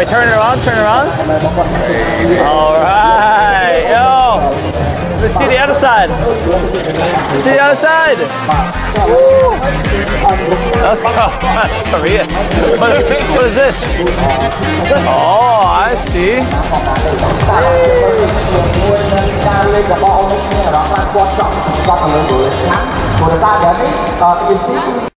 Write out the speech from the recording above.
Alright, turn it around, turn it around. Alright, yo. Let's see the other side. Let's see the other side. Woo. Let's go. That's Korea. What is this? Oh, I see.